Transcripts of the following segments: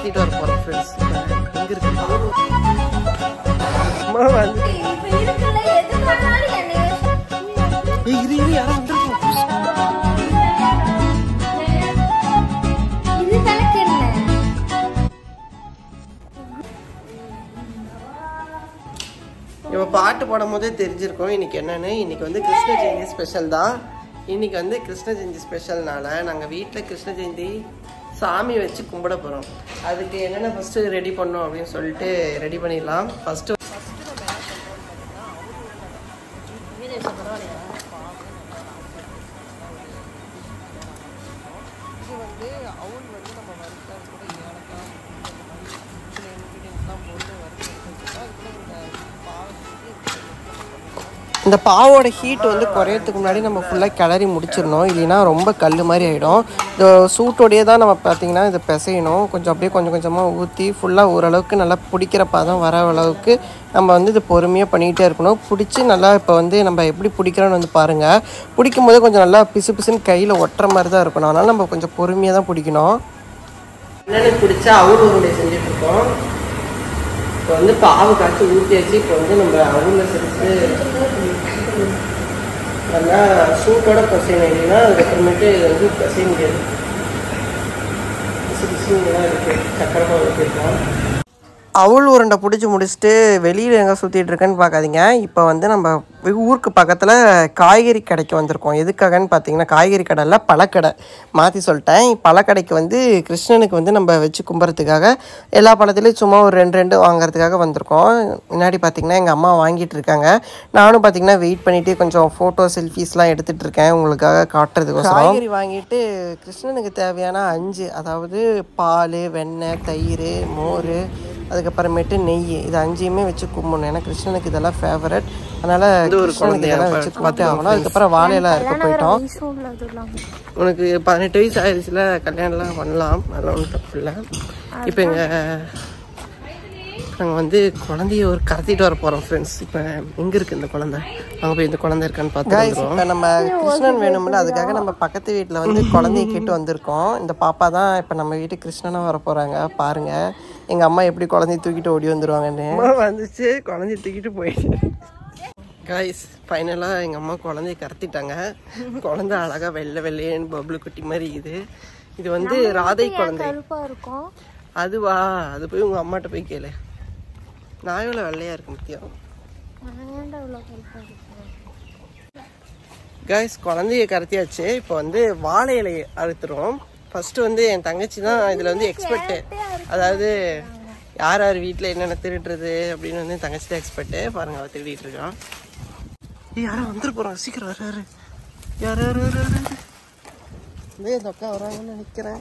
கடத்திட்டு வர போறோம் ஃப்ரெண்ட்ஸ். எங்க இருக்கு அம்மா வந்து இரு யாரோ வந்துருக்கோம். இப்போ பாட்டு போடும் போதே தெரிஞ்சிருக்கோம் இன்னைக்கு என்னன்னு. இன்னைக்கு வந்து கிருஷ்ண ஜெயந்தி ஸ்பெஷல் தான். இன்னைக்கு வந்து கிருஷ்ண ஜெயந்தி ஸ்பெஷல்னால நாங்கள் வீட்டில் கிருஷ்ண ஜெயந்தி சாமி வச்சு கும்பிட போகிறோம். அதுக்கு என்னென்ன ஃபஸ்ட்டு ரெடி பண்ணோம் அப்படின்னு சொல்லிட்டு ரெடி பண்ணிடலாம். ஃபஸ்ட்டு இந்த பாவோட ஹீட் வந்து குறையறதுக்கு முன்னாடி நம்ம ஃபுல்லாக கிளறி முடிச்சிடணும். இல்லைன்னா ரொம்ப கல் மாதிரி ஆகிடும். இந்த சூட்டோடையே தான் நம்ம பார்த்திங்கன்னா இதை பிசையணும். கொஞ்சம் அப்படியே கொஞ்சம் கொஞ்சமாக ஊற்றி ஃபுல்லாக ஓரளவுக்கு நல்லா பிடிக்கிற பதம் வர அளவுக்கு நம்ம வந்து இது பொறுமையாக பண்ணிகிட்டே இருக்கணும். பிடிச்சி நல்லா இப்போ வந்து நம்ம எப்படி பிடிக்கிறோன்னு வந்து பாருங்கள். பிடிக்கும் போது கொஞ்சம் நல்லா பிசு பிசுன்னு கையில் ஒட்டுற மாதிரி தான் இருக்கணும். அதனால் நம்ம கொஞ்சம் பொறுமையாக தான் பிடிக்கணும். என்னென்னு பிடிச்சா அவுள் உருண்டை செஞ்சுட்ருக்கோம். இப்போ வந்து பாவு காய்ச்சி ஊற்றியாச்சு. இப்போ வந்து நம்ம அவுளில் சேர்த்து நல்லா சூட்டோட பசையணும். இல்லைன்னா அதுக்கப்புறமேட்டு இது வந்து பசைய முடியாது. பிசு பிசுலாம் இருக்குது. சக்கரை பாவு வச்சுருக்கோம். அவுள் உருண்டை பிடிச்சி முடிச்சுட்டு வெளியில் எங்கே சுற்றிட்டு இருக்கேன்னு பார்க்காதீங்க. இப்போ வந்து நம்ம ஊருக்கு பக்கத்தில் காய்கறி கடைக்கு வந்திருக்கோம். எதுக்காகன்னு பார்த்தீங்கன்னா காய்கறி கடையில் பழக்கடை மாற்றி சொல்லிட்டேன். பழக்கடைக்கு வந்து கிருஷ்ணனுக்கு வந்து நம்ம வச்சு கும்புறதுக்காக எல்லா பழத்துலேயும் சும்மா ஒரு 2 வாங்குறதுக்காக வந்திருக்கோம். முன்னாடி பார்த்திங்கன்னா எங்கள் அம்மா வாங்கிட்டு இருக்காங்க. நானும் பார்த்திங்கன்னா வெயிட் பண்ணிவிட்டு கொஞ்சம் ஃபோட்டோ செல்ஃபீஸ்லாம் எடுத்துகிட்டு இருக்கேன் உங்களுக்காக காட்டுறதுக்கோசரம். காய்கறி வாங்கிட்டு கிருஷ்ணனுக்கு தேவையான 5, அதாவது பால், வெண்ணெய், தயிர், மோர், அதுக்கப்புறமேட்டு நெய், இது 5யுமே வச்சு கும்பிடணும். ஏன்னா கிருஷ்ணனுக்கு இதெல்லாம் ஃபேவரட். அதனால் கிருஷ்ணனுக்கு இதெல்லாம் வச்சு கும்பிட்டு ஆகணும். அதுக்கப்புறம் வாழையெல்லாம் இருக்க போயிட்டோம். உனக்கு 18 வயசு ஆயிடுச்சுல, கல்யாணம்லாம் பண்ணலாம், அதெல்லாம் ஒன்றும் தப்பு இல்லை. இப்போ நாங்கள் வந்து குழந்தைய ஒரு கடத்திட்டு வர போகிறோம் ஃப்ரெண்ட்ஸ். இப்போ எங்கே இருக்குது இந்த குழந்தை? அங்கே போய் இந்த குழந்தை இருக்கான்னு பார்த்து. இப்போ நம்ம கிருஷ்ணன் வேணும்ல, அதுக்காக நம்ம பக்கத்து வீட்டில் வந்து குழந்தைய கேட்டு வந்திருக்கோம். இந்த பாப்பா தான் இப்போ நம்ம வீட்டுக்கு கிருஷ்ணனாக வர போகிறாங்க. பாருங்கள் எங்கள் அம்மா எப்படி குழந்தைய தூக்கிட்டு ஓடி வந்துடுவாங்கன்னு. வந்துச்சு, குழந்தைய தூக்கிட்டு போயிடுச்சு. காய்ஸ் ஃபைனலாக எங்கள் அம்மா குழந்தைய கடத்திட்டாங்க. குழந்தை அழகாக வெள்ளையேன்னு பபுள் குட்டி மாதிரி இது. இது வந்து ராதை குழந்தை. அதுவா? அது போய் உங்கள் அம்மாட்ட போய் கேளு. நான் எவ்வளோ வெள்ளையாக இருக்கு முத்தியம். காய்ஸ் குழந்தைய கடத்தியாச்சு. இப்போ வந்து வாழை இலையை அறுத்துருவோம். ஃபஸ்ட்டு வந்து என் தங்கச்சி தான் இதில் வந்து எக்ஸ்பர்ட்டு. அதாவது யார் யார் வீட்டில் என்னென்ன திருடுறது அப்படின்னு வந்து தங்கச்சி தான் எக்ஸ்பர்ட்டு. பாருங்கள் அவள் திருடிட்டு இருக்கான். யாரும் வந்துட்டு போகிறான், சீக்கிரம் வர்றாரு. யார் இந்த அக்கா வராங்கன்னு நினைக்கிறேன்.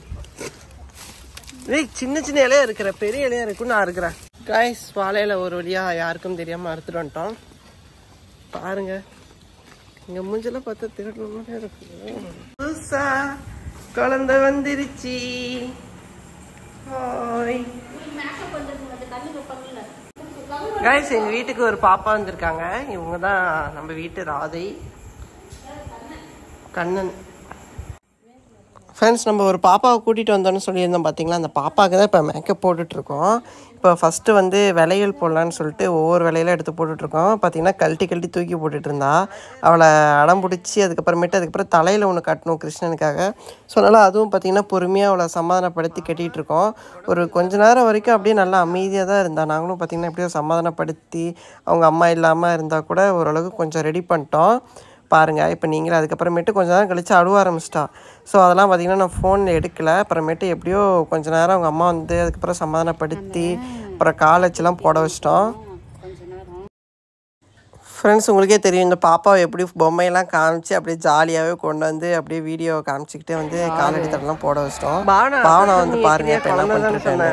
சின்ன சின்ன இலையா இருக்கிற, பெரிய இலையா இருக்குன்னு நான் இருக்கிறேன். காய்ஸ் வாழையில ஒரு வழியாக யாருக்கும் தெரியாமல் அறுத்துட்டு வந்துட்டோம். பாருங்க இங்கே மூஞ்செல்லாம் பார்த்தா திருடணும் இருக்கு. புதுசா குழந்தை வந்துருச்சு. காய்ஸ் எங்கள் வீட்டுக்கு ஒரு பாப்பா வந்திருக்காங்க. இவங்க தான் நம்ம வீட்டு ராதை கண்ணன். ஃப்ரெண்ட்ஸ் நம்ம ஒரு பாப்பாவை கூட்டிகிட்டு வந்தோன்னு சொல்லியிருந்தோம் பார்த்தீங்களா, அந்த பாப்பாவுக்கு தான் இப்போ மேக்கப் போட்டுட்ருக்கோம். இப்போ ஃபஸ்ட்டு வந்து விலைகள் போடலான்னு சொல்லிட்டு ஒவ்வொரு விலையில எடுத்து போட்டுட்ருக்கோம். பார்த்திங்கன்னா கழட்டி தூக்கி போட்டுட்டு இருந்தா. அவளை அடம் பிடிச்சி அதுக்கப்புறம் தலையில் ஒன்று கட்டணும் கிருஷ்ணனுக்காக. ஸோ அதனால் அதுவும் பார்த்திங்கன்னா பொறுமையாக அவளை சமாதானப்படுத்தி கட்டிகிட்ருக்கோம். ஒரு கொஞ்ச நேரம் வரைக்கும் அப்படியே நல்லா அமைதியாக தான் இருந்தாள். நாங்களும் பார்த்திங்கன்னா எப்படியோ சமாதானப்படுத்தி அவங்க அம்மா இல்லாமல் இருந்தால் கூட ஓரளவுக்கு கொஞ்சம் ரெடி பண்ணிட்டோம். பாருங்கள் இப்போ நீங்களே. அதுக்கப்புறமேட்டு கொஞ்சம் நேரம் கழித்து அழுவ ஆரம்பிச்சிட்டா. ஸோ அதெல்லாம் பார்த்திங்கன்னா நான் ஃபோனில் எடுக்கலை. அப்புறமேட்டு எப்படியோ கொஞ்சம் நேரம் அவங்க அம்மா வந்து அதுக்கப்புறம் சமாதானப்படுத்தி அப்புறம் கால் வச்சுலாம் போட வச்சிட்டோம். ஃப்ரெண்ட்ஸ் உங்களுக்கே தெரியும் இந்த பாப்பாவை எப்படி பொம்மையெல்லாம் காமிச்சு அப்படியே ஜாலியாகவே கொண்டு வந்து அப்படியே வீடியோ காமிச்சிக்கிட்டே வந்து காலடி தடலாம் போட வச்சிட்டோம். பாவனை வந்து பாருங்கள் இப்போ என்ன பண்ணிருக்கேன்னு.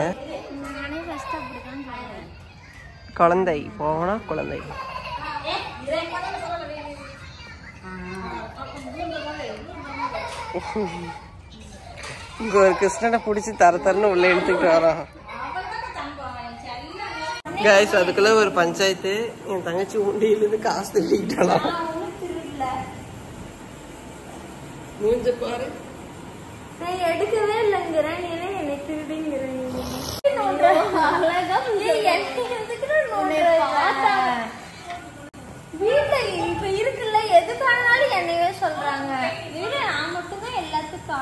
குழந்தை போனா குழந்தை. இங்க ஒரு கிருஷ்ணனை பிடிச்சி தரன்னு உள்ள எடுத்துக்கிட்டு வரோம். கைஸ் அதுக்குள்ள ஒரு பஞ்சாயத்து. என் தங்கச்சி உண்டியிலிருந்து காசு திருடிக்கிட்டாலாம். மூஞ்ச பாரு. நான் எடுக்கவே இல்லைங்கிறேன், நீ என்ன திருடிங்கிறேன்.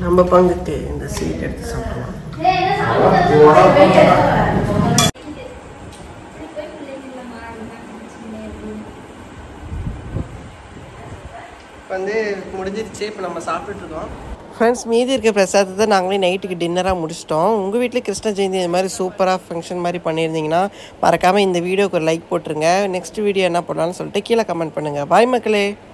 நம்ம பங்குக்கு இந்த ஸ்வீட் எடுத்து சாப்பிடலாம். வந்து முடிஞ்சிருச்சு. இப்போ நம்ம சாப்பிட்டுருக்கோம் ஃப்ரெண்ட்ஸ். மீதி இருக்க பிரசாதத்தை நாங்களே நைட்டுக்கு டின்னராக முடிச்சிட்டோம். உங்கள் வீட்டில் கிருஷ்ண ஜெயந்தி இந்த மாதிரி சூப்பராக ஃபங்க்ஷன் மாதிரி பண்ணியிருந்தீங்கன்னா மறக்காமல் இந்த வீடியோக்கு ஒரு லைக் போட்டுருங்க. நெக்ஸ்ட் வீடியோ என்ன பண்ணலான்னு சொல்லிட்டு கீழே கமெண்ட் பண்ணுங்கள். பாய் மக்களே.